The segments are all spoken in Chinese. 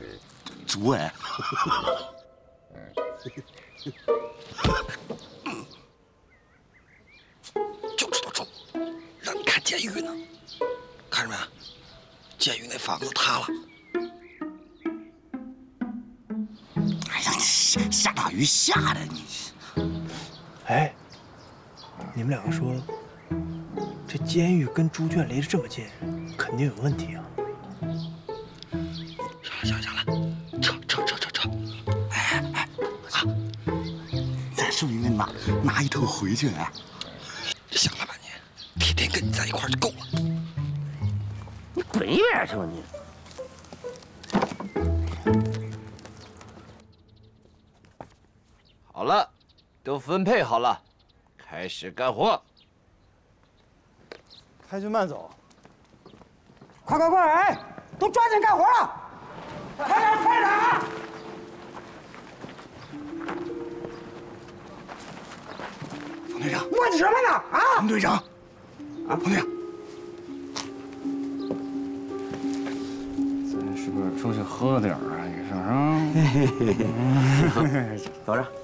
足哎。 就知道中，让你看监狱呢。看着没？监狱那房子塌了。 哎呀，下大雨下的你。 哎，你们两个说，这监狱跟猪圈离得这么近，肯定有问题啊！ 行了，撤！哎，啊！ 咱是不是应该拿一头回去啊？ 想了半天，天天跟你在一块儿就够了。 你滚一边去吧你！ 好了，都分配好了，开始干活。 太君慢走。 快！哎，都抓紧干活了！快点！ 冯队长， 磨叽什么呢？啊！ 冯队长，冯队长， 咱是不是出去喝点啊？你说是？ 走着。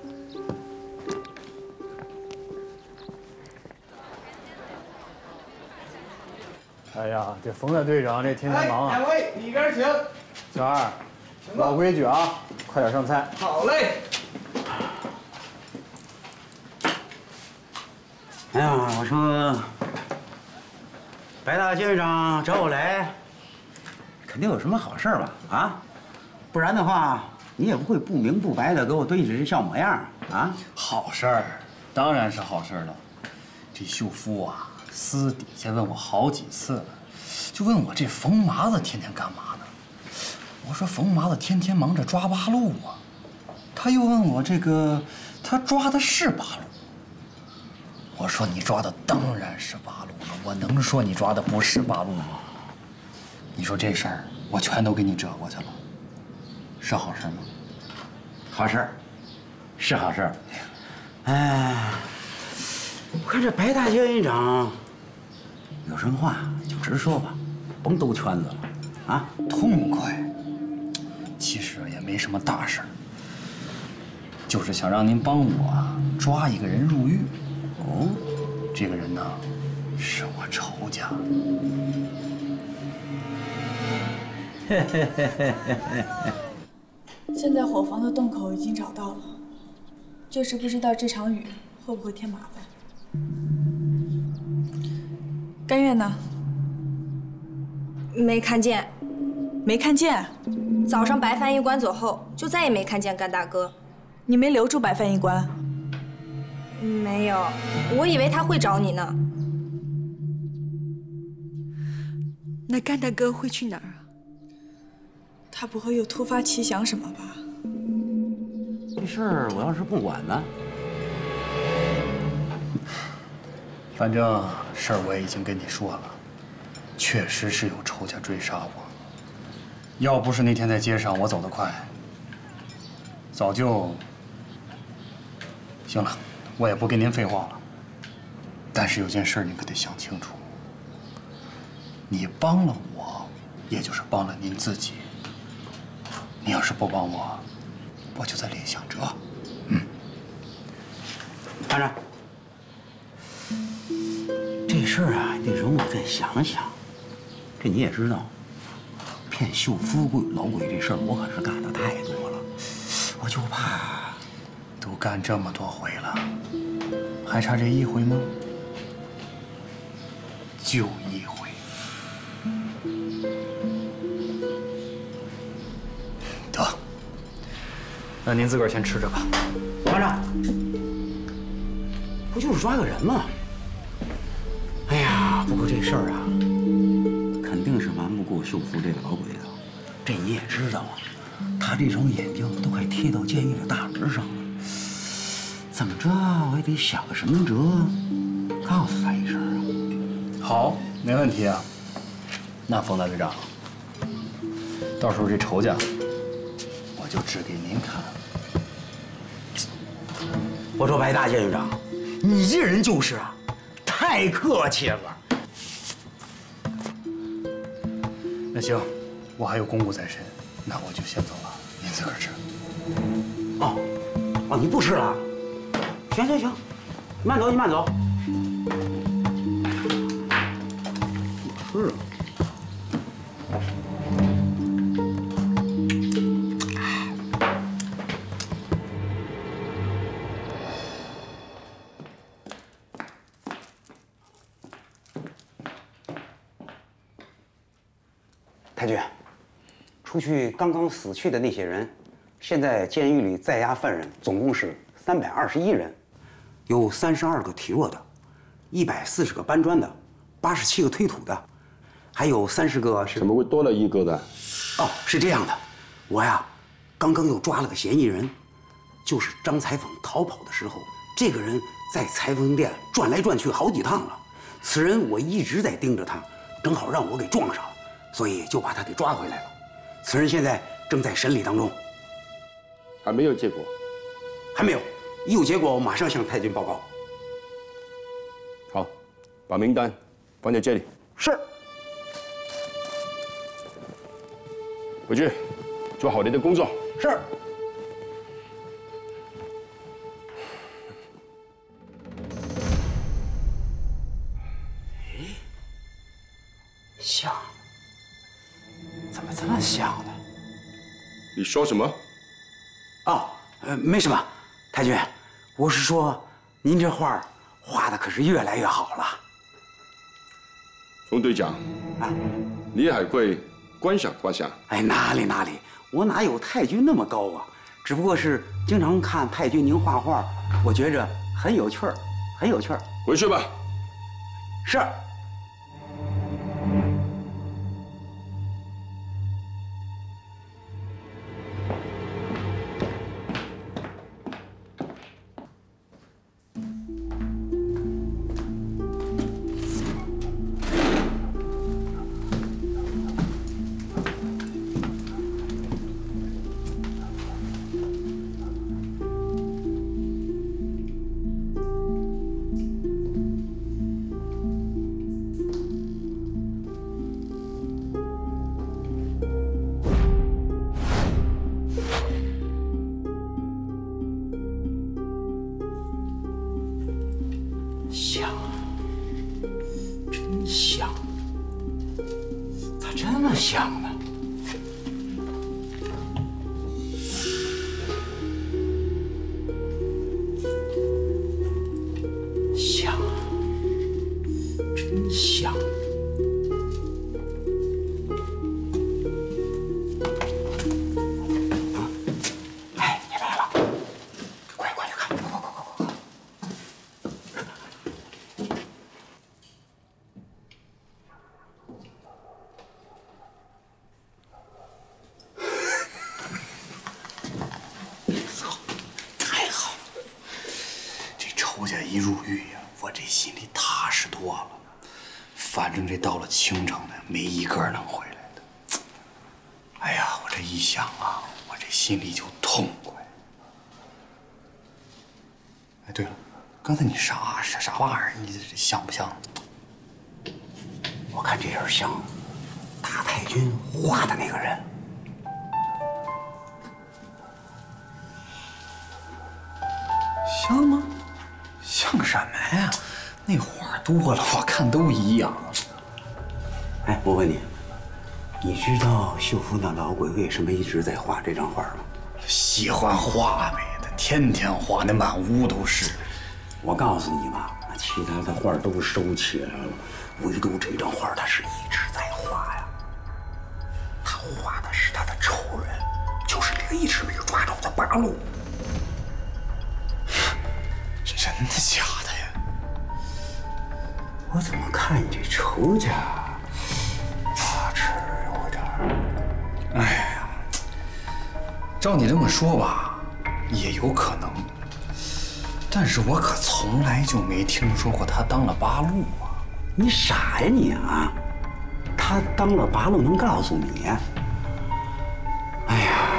哎呀，这冯大队长这天天忙啊！ 两位里边请。 小二，老规矩啊，快点上菜。 好嘞。 哎呀，我说，白大县长找我来，肯定有什么好事吧？啊，不然的话，你也不会不明不白的给我堆起这笑模样啊！ 好事儿，当然是好事了。这秀夫啊，私底下问我好几次了，就问我这冯麻子天天干嘛呢？我说冯麻子天天忙着抓八路啊。他又问我这个，他抓的是八路。我说你抓的当然是八路了，我能说你抓的不是八路吗？你说这事儿我全都给你折过去了，是好事吗？ 好事儿，是好事儿。哎，我看这白大县长有什么话就直说吧，甭兜圈子了啊！ 痛快。其实也没什么大事儿，就是想让您帮我抓一个人入狱。 哦， 这个人呢，是我仇家。 现在伙房的洞口已经找到了，就是不知道这场雨会不会添麻烦。甘月呢？ 没看见。 没看见？ 早上白翻译官走后，就再也没看见甘大哥。 你没留住白翻译官？ 没有，我以为他会找你呢。 那甘大哥会去哪儿啊？他不会又突发奇想什么吧？ 这事儿我要是不管呢？ 反正事儿我也已经跟你说了，确实是有仇家追杀我。要不是那天在街上我走得快，早就……行了，我也不跟您废话了。但是有件事你可得想清楚，你帮了我，也就是帮了您自己。你要是不帮我，我就在另想辙。 班长，这事儿啊，得容我再想想。这你也知道，骗秀富贵老鬼这事儿，我可是干的太多了，我就怕。 都干这么多回了，还差这一回吗？就一回。得，那您自个儿先吃着吧。 班长，不就是抓个人吗？哎呀，不过这事儿啊，肯定是瞒不过秀福这个老鬼的。这你也知道啊，他这双眼睛都快贴到监狱的大门上了。怎么着，我也得想个什么辙，告诉他一声啊。 好，没问题啊。那冯大队长，到时候这仇家，我就指给您看。 我说白大县长，你这人就是啊，太客气了。 那行，我还有公务在身， 那我就先走了，您自个儿吃。 哦，你不吃了？行，慢走，你慢走。不吃啊。 太君，除去刚刚死去的那些人，现在监狱里在押犯人总共是321人，有32个体弱的，140个搬砖的，87个推土的，还有30个是…… 怎么会多了1个的？ 哦，是这样的，我呀，刚刚又抓了个嫌疑人，就是张裁缝逃跑的时候，这个人在裁缝店转来转去好几趟了。此人我一直在盯着他，正好让我给撞上了。 所以就把他给抓回来了。此人现在正在审理当中， 还没有结果。 还没有，一有结果我马上向太君报告。 好，把名单放在这里。 是。 回去做好你的工作。 是。像。 怎么这么像呢？ 你说什么？ 哦，没什么，太君，我是说，您这画画的可是越来越好了。 冯队长， 啊， 你还会观赏画像？ 哎，哪里，我哪有太君那么高啊？只不过是经常看太君您画画，我觉着很有趣儿，很有趣儿。 回去吧。 是。 像，真像，咋这么像呢？像，真像。啊！哎，你来了，快去看，快！ 仇家一入狱呀，我这心里踏实多了。反正这到了清城呢，没一个能回来的。哎呀，我这一想啊，我这心里就痛快。哎，对了，刚才你啥玩意儿？你这像不像？ 我看这人像大太君画的那个人。 像吗？像什么呀？那画多了，我看都一样。 哎，我问你，你知道秀夫那老鬼为什么一直在画这张画吗？ 喜欢画呗，他天天画，那满屋都是。 我告诉你吧，那其他的画都收起来了，唯独这张画他是一直在画呀。他画的是他的仇人，就是那个一直没有抓住的八路。 真的假的呀？ 我怎么看你这仇家，是有点…… 哎呀，照你这么说吧，也有可能。但是我可从来就没听说过他当了八路啊！ 你傻呀你啊！他当了八路能告诉你？哎呀，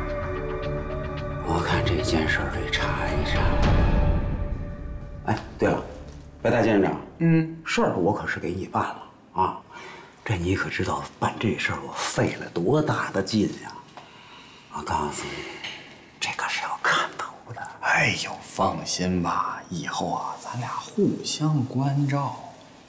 我看这件事得查一查。哎，对了，白大监长，事儿我可是给你办了啊！这你可知道办这事儿我费了多大的劲呀？ 我告诉你，这可是要看头的。 哎呦，放心吧，以后啊，咱俩互相关照。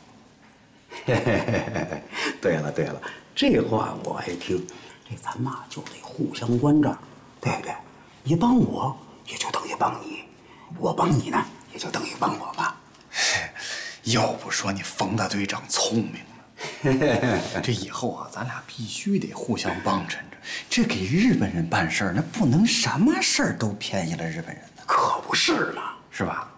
对了，这话我爱听。这咱嘛就得互相关照，对不对？你帮我，也就等于帮你；我帮你呢，也就等于帮我嘛。 要不说你冯大队长聪明呢。这以后啊，咱俩必须得互相帮衬着。这给日本人办事儿，那不能什么事儿都便宜了日本人呢。 可不是嘛， 是吧？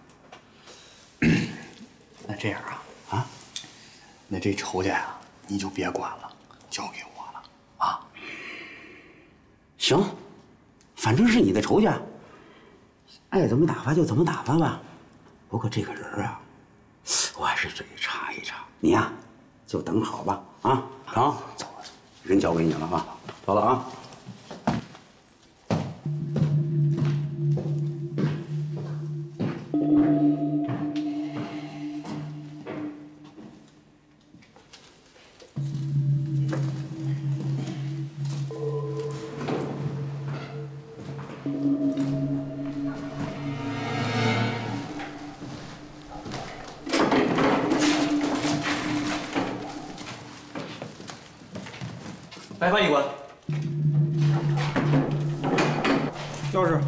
那这样啊，那这仇家呀，你就别管了，交给我了啊。 行，反正是你的仇家，爱怎么打发就怎么打发吧。不过这个人啊，我还是得查一查。你呀，就等好吧。啊，成，走了，人交给你了啊，走了啊。 白翻译官，钥匙。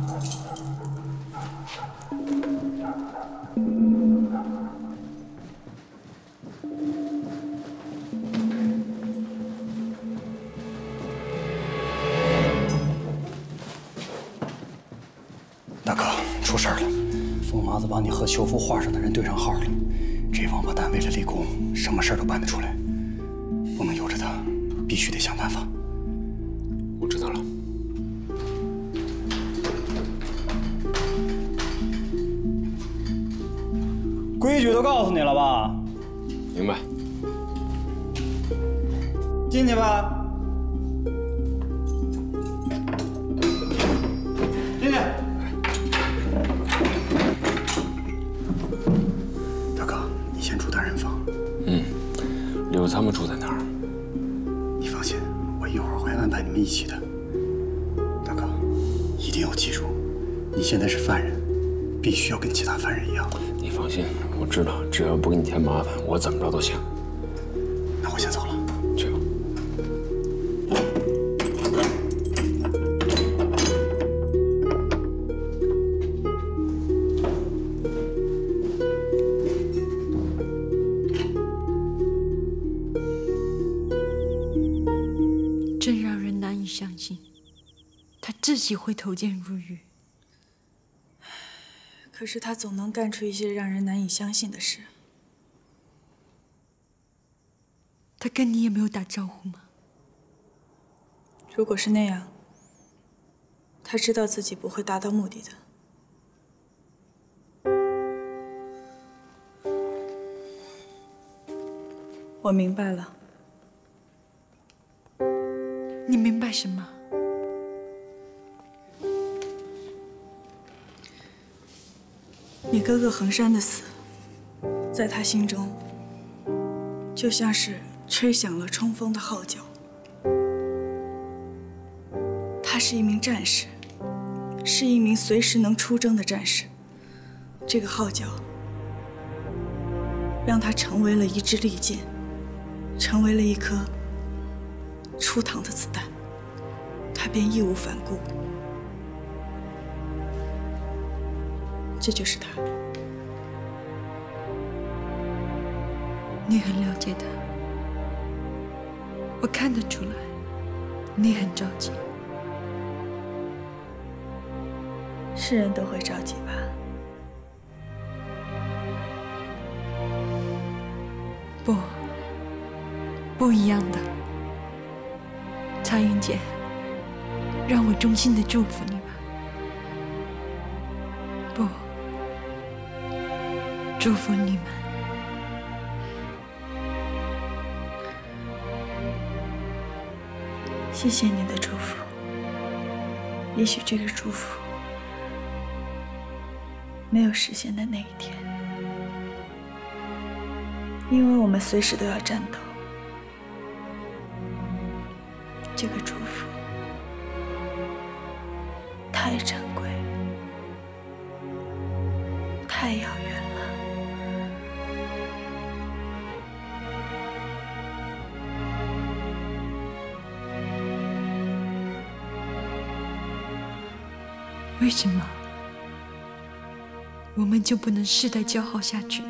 大哥，出事儿了！疯麻子把你和修复画上的人对上号了。这王八蛋为了立功，什么事儿都办得出来，不能由着他。必须得想办法。 我知道了。 规矩都告诉你了吧？ 明白。 进去吧。进去。 大哥，你先住单人房。 留他们住在哪儿？ 你放心，我一会儿会安排你们一起的。大哥，一定要记住，你现在是犯人，必须要跟其他犯人一样。 你放心，我知道，只要不给你添麻烦，我怎么着都行。 那我先走了， 去吧。 真让人难以相信，他自己会投剑入狱。 可是他总能干出一些让人难以相信的事。 他跟你也没有打招呼吗？ 如果是那样，他知道自己不会达到目的的。我明白了。 你明白什么？ 你哥哥横山的死，在他心中，就像是吹响了冲锋的号角。他是一名战士，是一名随时能出征的战士。这个号角，让他成为了一支利箭，成为了一颗出膛的子弹，他便义无反顾。这就是他。 你很了解他，我看得出来，你很着急。 是人都会着急吧？ 不一样的。苍云姐，让我衷心的祝福你吧。祝福你们。 谢谢你的祝福。也许这个祝福没有实现的那一天，因为我们随时都要战斗。这个祝福为什么我们就不能世代交好下去呢？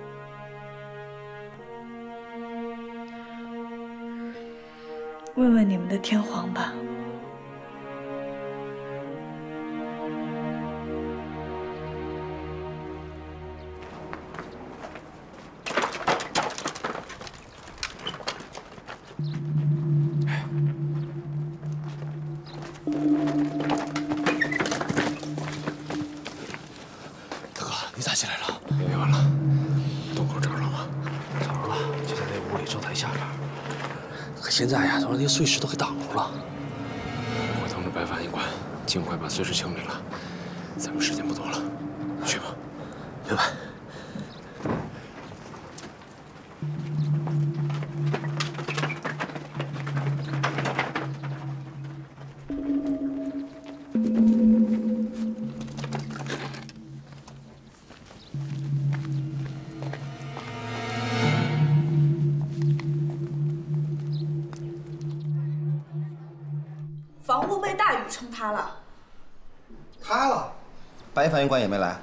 问问你们的天皇吧。 大哥，你咋起来了？没完了，洞口找着了吗？ 找着了，就在那屋里灶台下边。 可现在呀，都让那些碎石都给挡住了。 我通知白法医官，尽快把碎石清理了。咱们时间不多了，去吧。 明白。 房屋被大雨冲塌了。 塌了，白法医官也没来。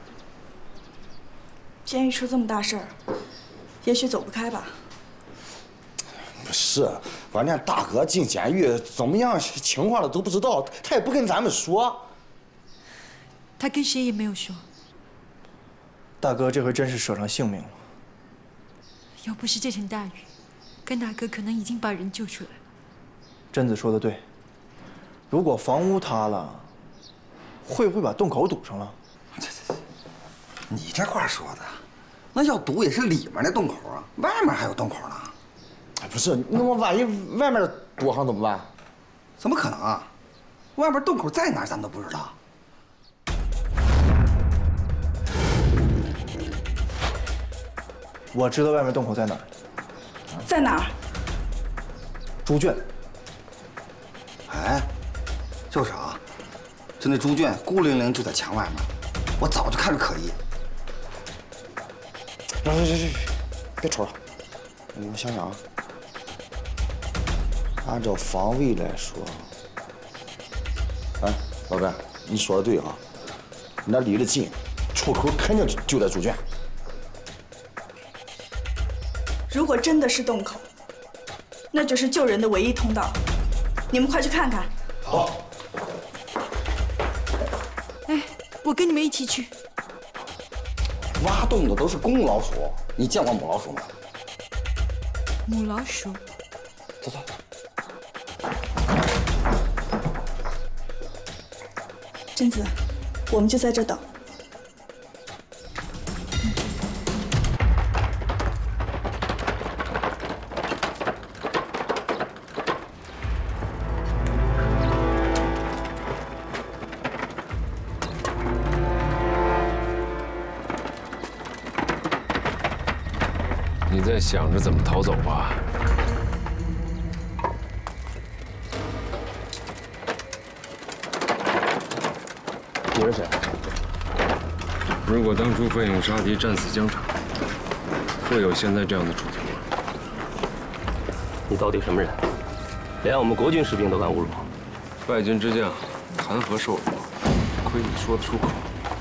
监狱出这么大事儿，也许走不开吧。 不是，关键大哥进监狱怎么样情况了都不知道，他也不跟咱们说。 他跟谁也没有说。 大哥这回真是舍上性命了。 要不是这场大雨，甘大哥可能已经把人救出来了。 贞子说的对，如果房屋塌了，会不会把洞口堵上了？ 你这话说的，那要堵也是里面的洞口啊，外面还有洞口呢。哎，不是，那么万一外面堵上怎么办？怎么可能啊？外面洞口在哪儿咱都不知道。 我知道外面洞口在哪儿。 在哪儿？ 猪圈。 哎，就是啊，就那猪圈孤零零就在墙外面，我早就看着可疑。行，别瞅了，你们想想啊，按照方位来说，哎，老白，你说的对啊，那离得近，出口肯定就在猪圈。 如果真的是洞口，那就是救人的唯一通道。你们快去看看。 好。 哎，我跟你们一起去。 挖洞的都是公老鼠，你见过母老鼠吗？ 母老鼠。 走。 贞子，我们就在这等。 你在想着怎么逃走吧？ 你是谁？ 如果当初奋勇杀敌，战死疆场，会有现在这样的处境吗？ 你到底什么人？连我们国军士兵都敢侮辱？ 败军之将，谈何受辱？亏你说得出口。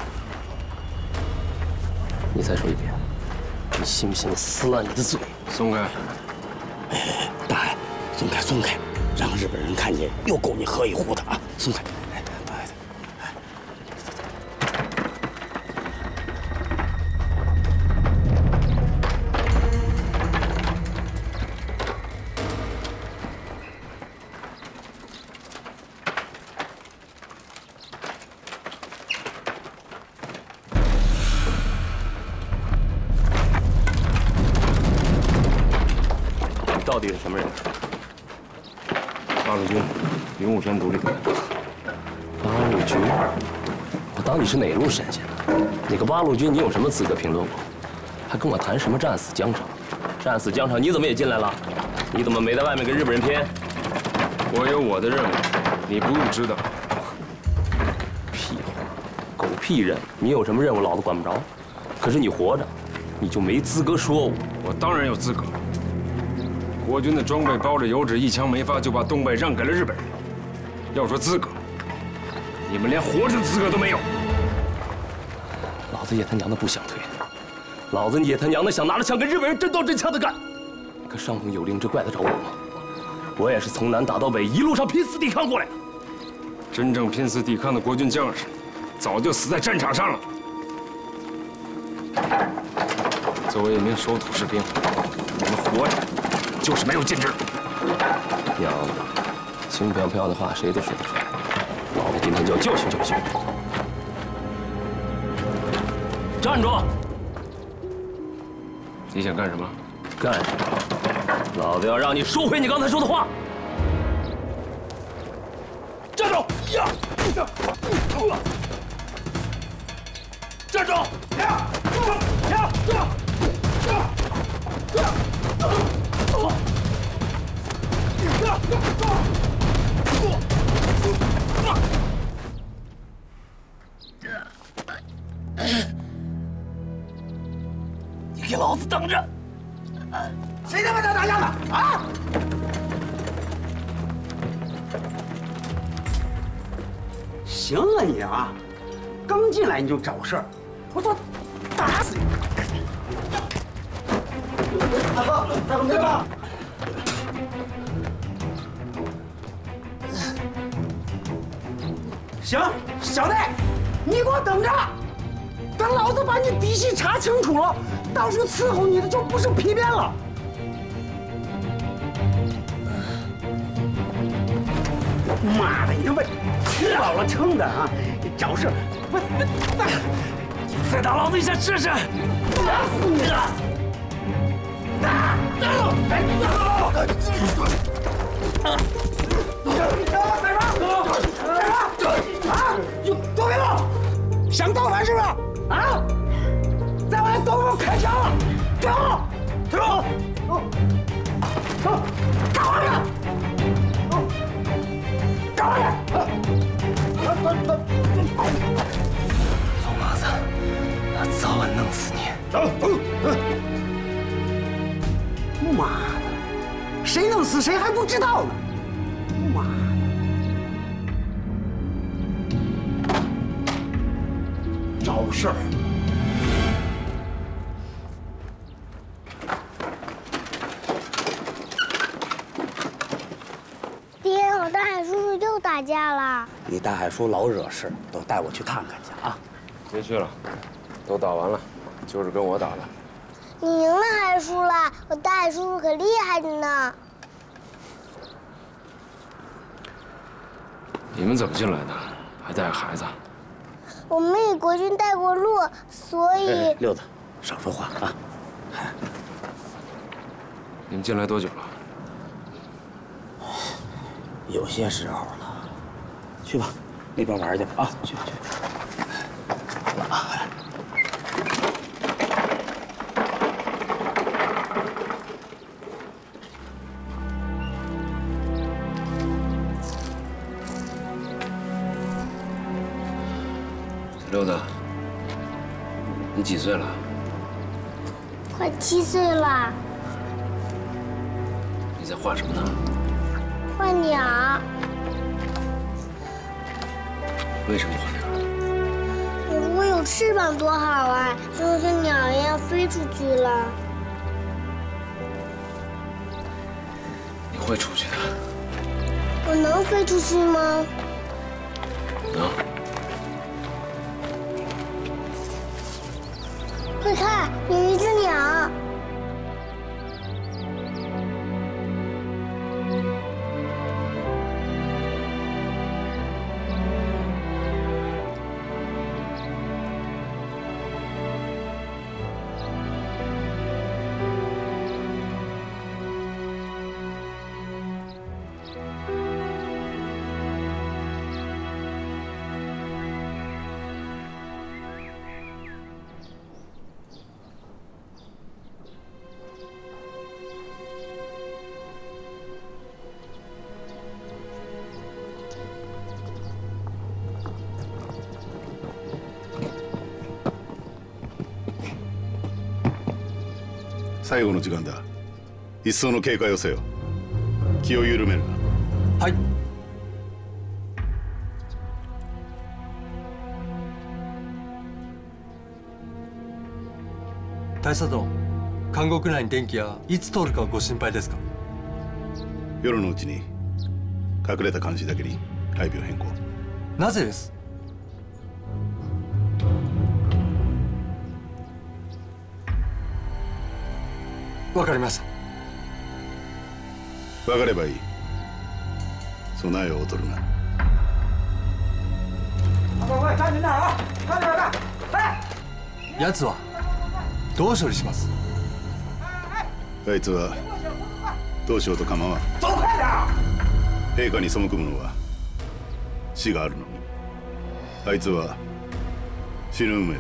你再说一遍。你信不信我撕烂你的嘴？ 松开！ 哎，大海，松开，让日本人看见又够你喝一壶的啊！松开！哎，不好意思。 到底是什么人？ 八路军，灵武山独立队。 八路军？我当你是哪路神仙呢？你个八路军，你有什么资格评论我？还跟我谈什么战死疆场？战死疆场，你怎么也进来了？你怎么没在外面跟日本人拼？ 我有我的任务，你不用知道。 屁话，狗屁任务！你有什么任务，老子管不着。可是你活着，你就没资格说我。 我当然有资格。国军的装备包着油脂，一枪没发就把东北让给了日本人。要说资格，你你们连活着的资格都没有。 老子爷他娘的不想退，老子爷他娘的想拿着枪跟日本人真刀真枪的干。可上峰有令，这怪得着我吗？我也是从南打到北，一路上拼死抵抗过来的。 真正拼死抵抗的国军将士，早就死在战场上了。作为一名守土士兵，你们活着就是没有尽职。 娘，轻飘飘的话谁都说得出来。老子今天就要教训教训你。站住！ 你想干什么？ 干什么？老子要让你收回你刚才说的话。站住！呀！站住！呀！你给老子等着！ 谁他妈在打架呢？啊！行啊你啊，刚进来你就找事儿，我说打死你！大哥，大哥别打！行，小弟，你给我等着，等老子把你底细查清楚了，到时候伺候你的就不是皮鞭了。妈的，你他妈吃饱了撑的啊！找事， 再打老子一下试试！ 打死你了！打！左边路，想造反是不是？啊！再往东边开枪了！退后！退后！走！干活去！干活去！ 老麻子，我早晚弄死你！ 走！妈的，谁弄死谁还不知道呢！妈的！找事儿！ 爹，我大海叔叔又打架了。 你大海叔老惹事，都带我去看看去啊！ 别去了，都打完了，就是跟我打的。 你赢了还是输了？我大海叔叔可厉害着呢。 你们怎么进来的？还带着孩子？ 我们给国军带过路，所以…… 六子，少说话啊！ 你们进来多久了？ 有些时候了。去吧，那边玩去吧啊！去。 六子，你几岁了？ 快7岁了。 你在画什么呢？ 画鸟。 为什么画鸟？ 如果有翅膀多好啊，就像鸟一样飞出去了。 你会出去的。 我能飞出去吗？ 能。 快看，有一只鸟。 最後の時間だ。一層の警戒をせよ。気を緩めるな。 はい。 大佐殿、監獄内に電気はいつ通るかご心配ですか？ 夜のうちに隠れた監視だけに配備を変更。 なぜです？わかりました。 わかればいい。備えを劣るな。 快看你哪儿啊！看哪儿呢？哎！ 奴はどう処理します？ あいつはどうしようと構わん。 走快点！ 陛下に背く者は死があるのに、あいつは死ぬ運命だ。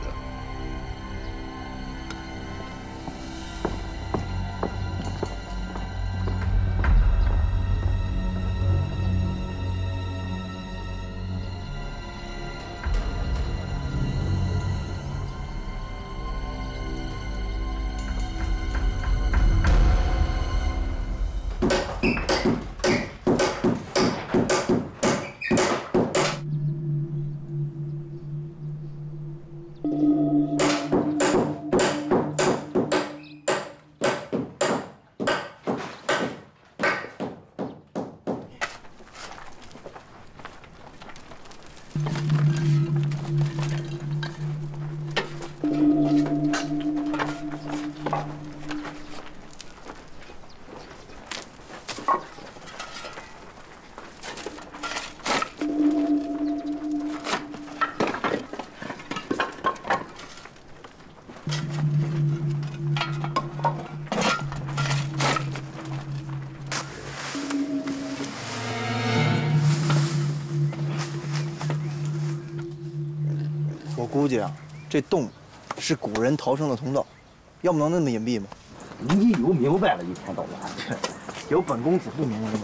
我估计啊，这洞是古人逃生的通道，要不能那么隐蔽吗？ 你又明白了，一天到晚， 有本公子不明白的吗？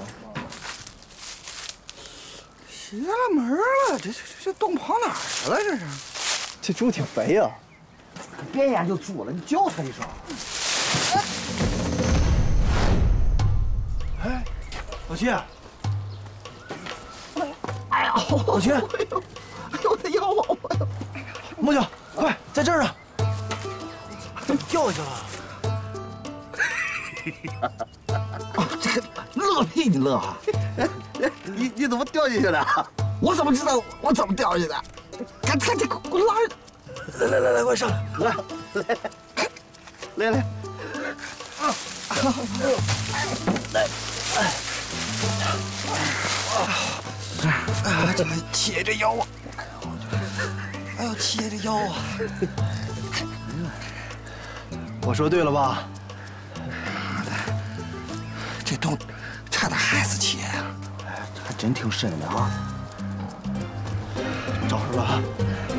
邪了门了，这洞跑哪儿去了？这是？ 这猪挺肥呀！ 别研究猪了，你叫它一声。 哎，老七， 哎呀， 老七， 哎呦，我的腰啊！ 木匠，快，在这儿呢！掉下去了。 这乐屁你乐哈！你怎么掉进去的？我怎么知道我怎么掉下去的？赶快给我拉着！ 来，快上来！ 来，来，这切着腰啊！哎呦，切着腰啊！ 我说对了吧？ 这洞差点害死切呀！还真挺深的啊！ 找着了啊！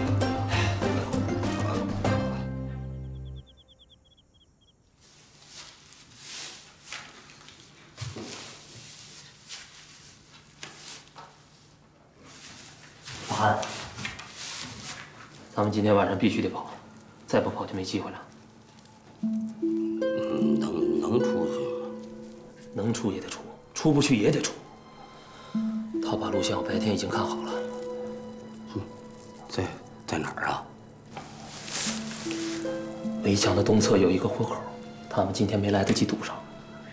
老韩，咱们今天晚上必须得跑，再不跑就没机会了。 能出去吗？ 能出也得出，出不去也得出。他把录像我白天已经看好了。 在哪儿啊？ 围墙的东侧有一个豁口，他们今天没来得及堵上。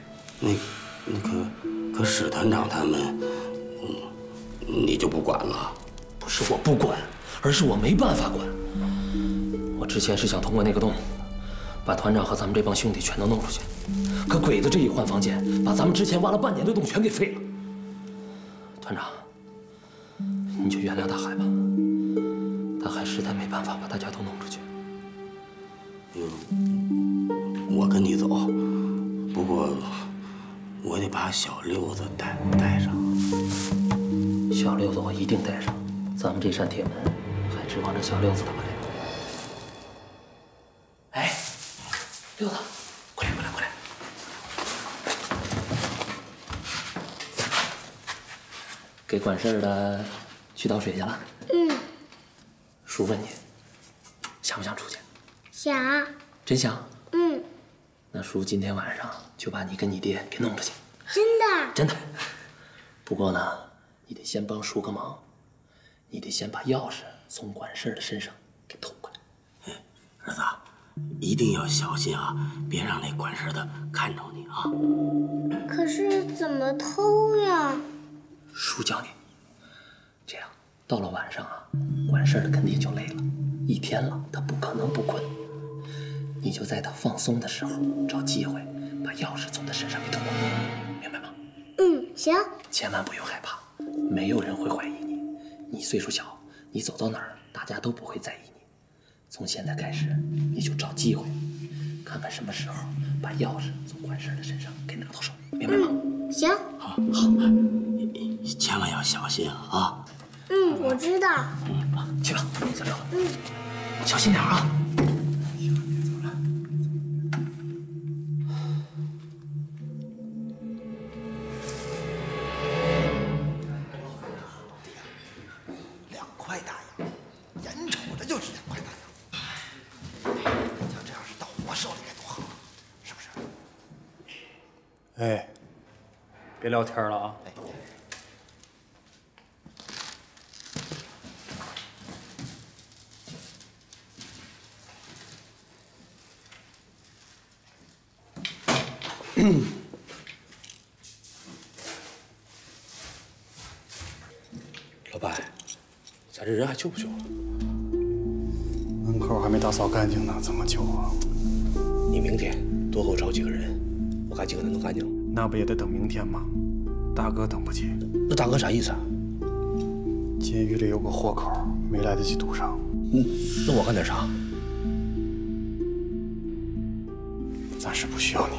可史团长他们，你就不管了？ 不是我不管，而是我没办法管。我之前是想通过那个洞，把团长和咱们这帮兄弟全都弄出去，可鬼子这一换防线，把咱们之前挖了半年的洞全给废了。团长，你就原谅大海吧，大海实在没办法把大家都弄出去。 我跟你走，不过我得把小六子带上。 小六子我一定带上，咱们这扇铁门还指望着小六子他们。哎，六子，过来！给管事的去倒水去了。叔问你，想不想出去？ 想。 真想？那叔今天晚上就把你跟你爹给弄出去。 真的？ 真的。不过呢，你得先帮叔个忙，你得先把钥匙从管事的身上给偷过来。 儿子， 一定要小心啊，别让那管事的看着你啊。 可是怎么偷呀？ 叔教你，这样到了晚上啊，管事的肯定就累了，一天了他不可能不困。你就在他放松的时候找机会把钥匙从他身上给偷了，明白吗？ 嗯，行。 千万不用害怕，没有人会怀疑你。你岁数小，你走到哪儿大家都不会在意你。从现在开始，你就找机会，看看什么时候把钥匙从管事的身上给拿到手，明白吗？ 行。 好，千万要小心啊！ 嗯，我知道。 去吧，小刘。 嗯， 小心点啊！ 2块大洋，眼瞅着就是2块大洋。要这要是到我手里该多好，是不是？ 哎，别聊天了啊！ 老白，咱这人还救不救了？ 门口还没打扫干净呢，怎么救啊？ 你明天多给我找几个人，我赶紧给他弄干净。 那不也得等明天吗？大哥等不及。 那大哥啥意思啊？ 监狱里有个豁口，没来得及堵上。 那我干点啥？ 暂时不需要你。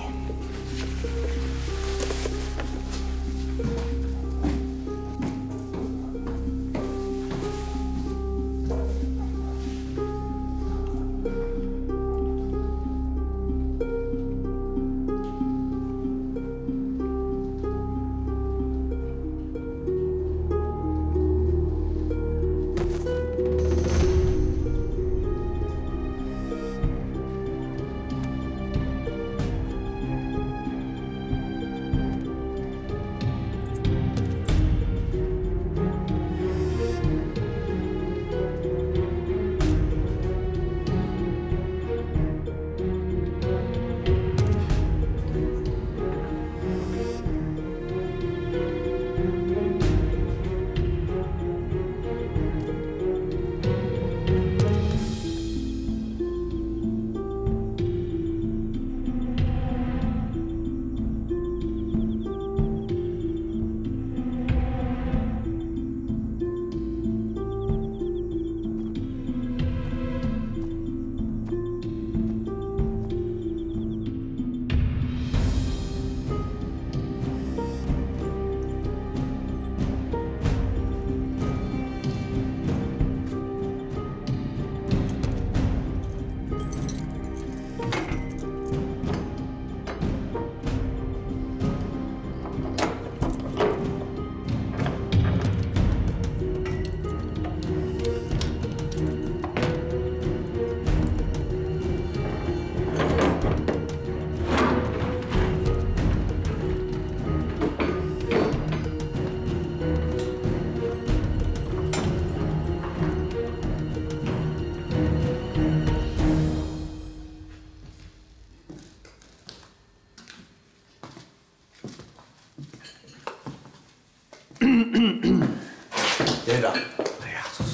连长， 哎呀，走。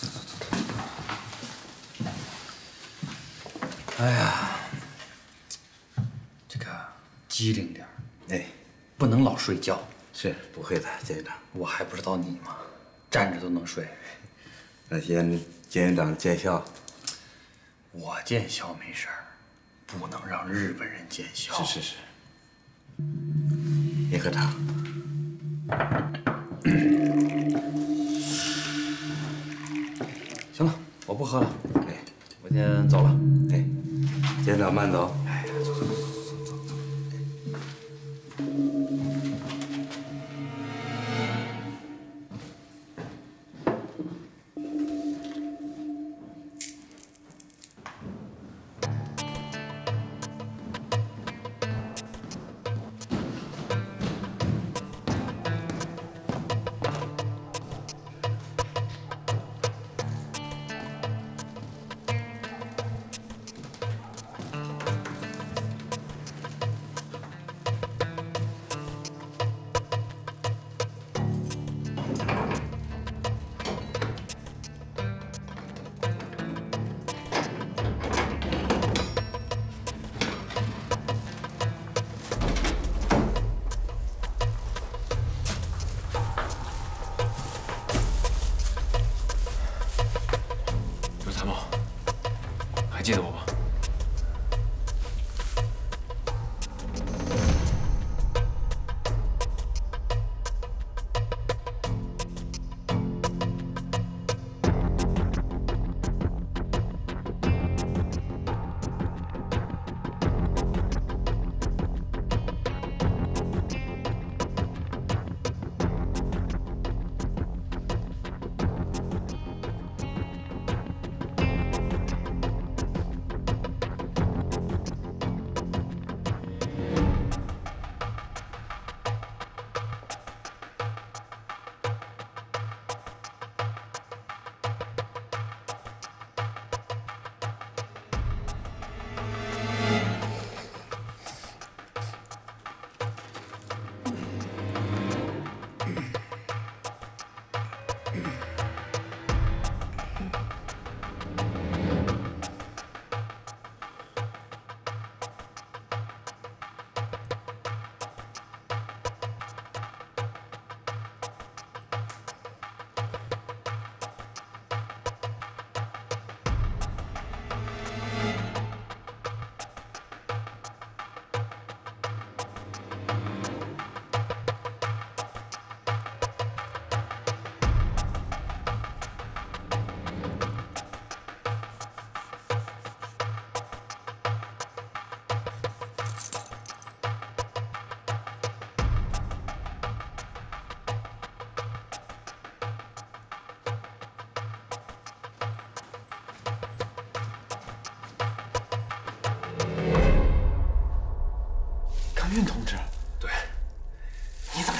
哎呀，这个机灵点儿， 哎， 不能老睡觉。 是不会的，监院长。 我还不知道你吗？站着都能睡。 那监院长见笑。 我见笑没事儿，不能让日本人见笑。 是。你喝茶。 行了，我不喝了。哎，我先走了。 哎，监院长慢走。 哎呀，走。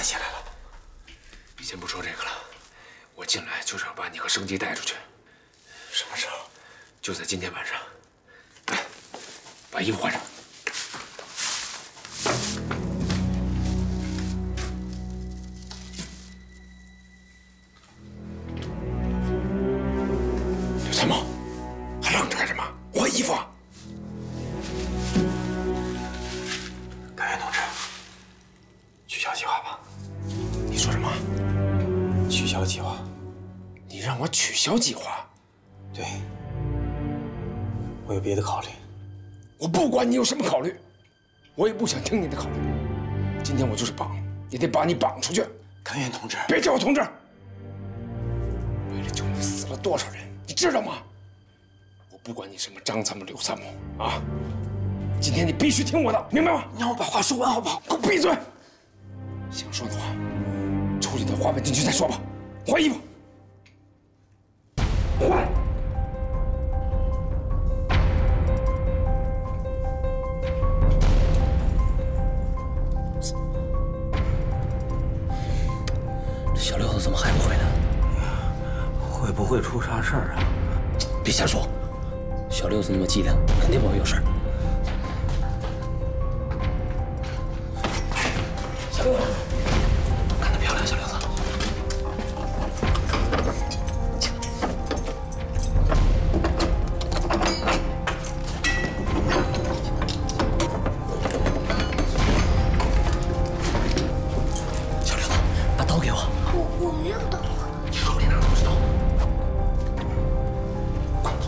起来了。先不说这个了，我进来就是要把你和生机带出去。什么时候？就在今天晚上。来，把衣服换上。刘参谋，还愣着干什么？换衣服啊！ 甘源同志，取消计划吧。 你说什么？ 取消计划？ 你让我取消计划？ 对，我有别的考虑。 我不管你有什么考虑，我也不想听你的考虑。今天我就是绑，也得把你绑出去。 甘源同志， 别叫我同志。为了救你死了多少人，你知道吗？我不管你什么张参谋、刘参谋啊！ 今天你必须听我的，明白吗？ 你让我把话说完好不好？ 给我闭嘴！想说的话，出去到花瓣禁区再说吧。换衣服，换。 小六子怎么还不回来？ 会不会出啥事儿啊？ 别瞎说，小六子那么机灵，肯定不会有事儿。 干得漂亮，小六子！小六子，把刀给我。 我没有刀。 你手里拿的不是刀。快走！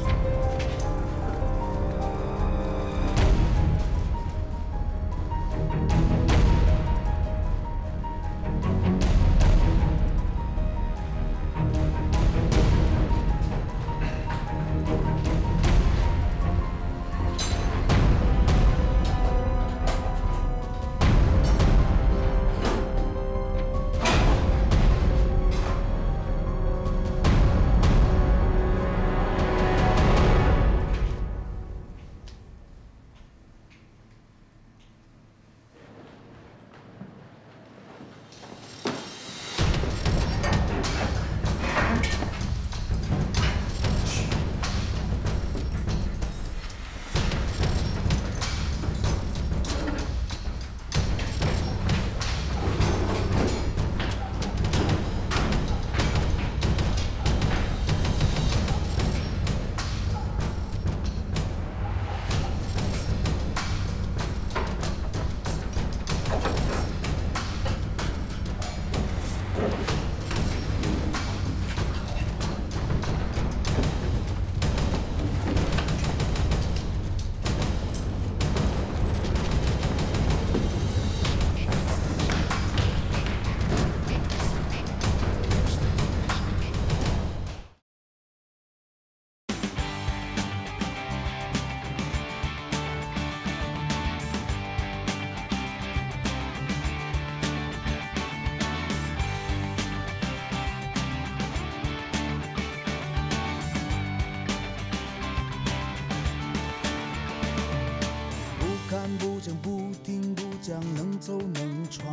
不讲不听不讲，能走能闯，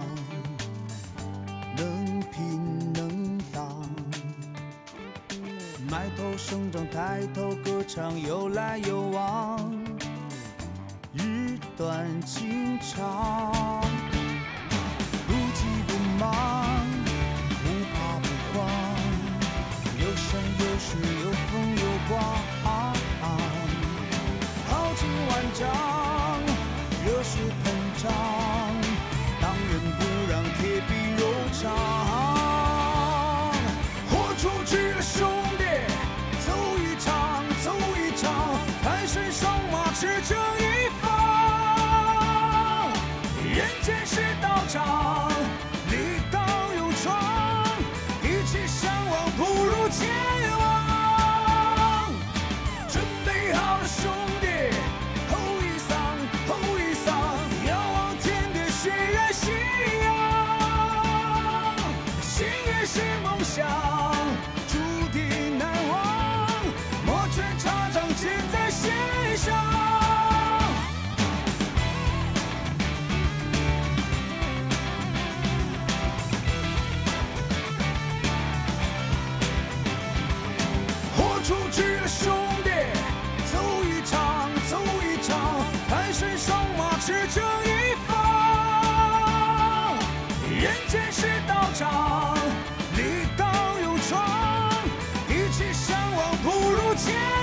能拼能挡。埋头生长，抬头歌唱，有来有往，日短情长。不急不忙，不怕不慌，有山有水，有风有光，豪情万丈。 热血膨胀，当仁不让，铁壁柔肠。豁出去了，兄弟，走一场，走一场，看谁双马驰骋一方。人间是道场，力道勇闯，一起向往，不如前往。准备好了，兄弟。 注定难忘，摩拳擦掌，箭在弦上。 场，力道勇闯，一起向往不如前